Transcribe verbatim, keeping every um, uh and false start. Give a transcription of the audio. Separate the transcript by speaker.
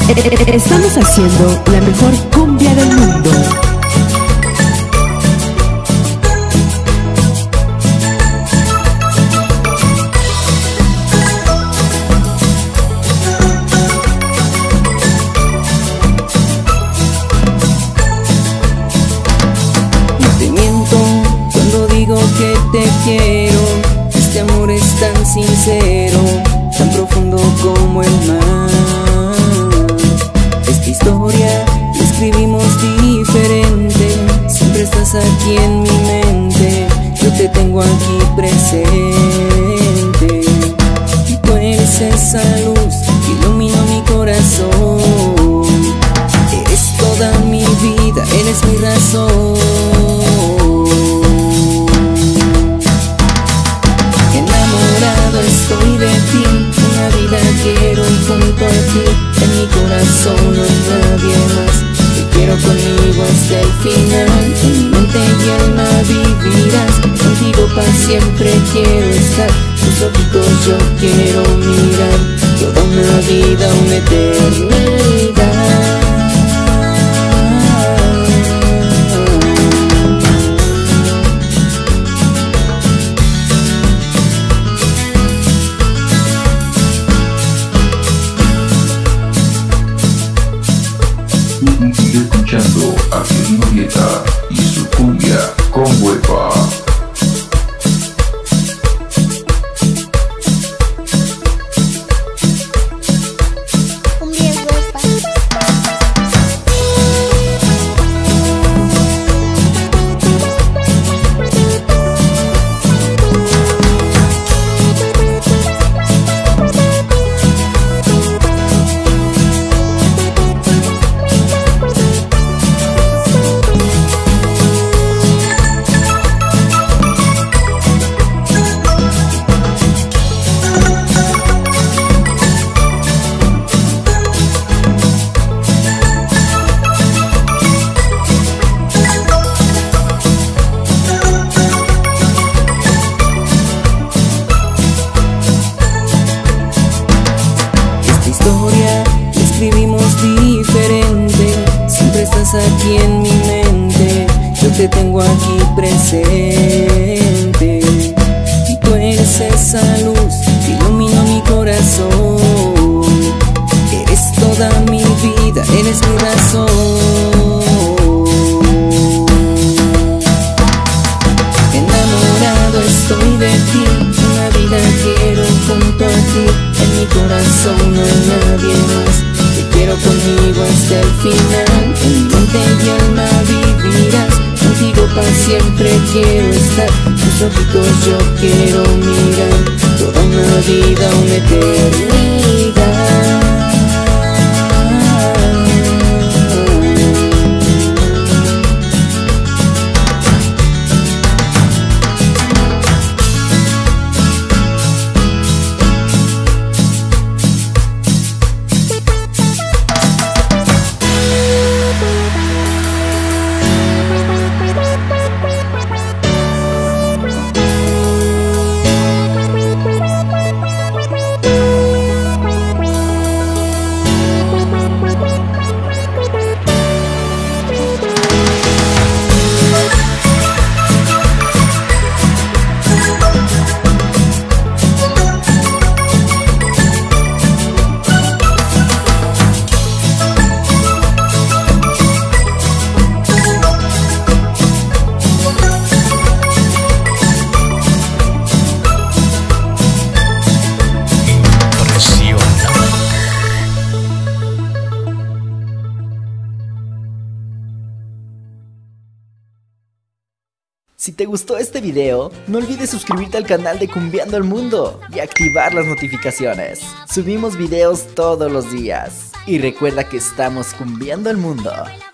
Speaker 1: Estamos haciendo la mejor cumbia del mundo.
Speaker 2: No te miento cuando digo que te quiero. Este amor es tan sincero, tan profundo como el mar. Esta historia la escribimos diferente. Siempre estás aquí en mi mente. Yo te tengo aquí presente. Y tú eres esa luz que ilumina mi corazón. Eres toda mi vida, eres mi razón. Enamorado estoy de ti, una vida quiero y junto a ti. En mi corazón no hay nadie más. Te quiero conmigo hasta el final. En mi mente y alma vivirás. Contigo para siempre quiero estar. Tus ojitos yo quiero mirar. Toda una vida, una eternidad.
Speaker 3: Sigue escuchando a Kevin Noriega y su cumbia con hueva.
Speaker 2: Aquí en mi mente, yo te tengo aquí presente. Y tú eres esa luz que ilumina mi corazón. Eres toda mi vida, eres mi razón. Enamorado estoy de ti, una vida quiero junto a ti. En mi corazón no hay nadie más. Te quiero conmigo hasta el final. En mi mente y alma vivirás. Contigo para siempre quiero estar. Tus ojitos yo quiero mirar. Toda una vida, una eternidad.
Speaker 4: Si te gustó este video, no olvides suscribirte al canal de Cumbiando el Mundo y activar las notificaciones. Subimos videos todos los días. Y recuerda que estamos cumbiando el mundo.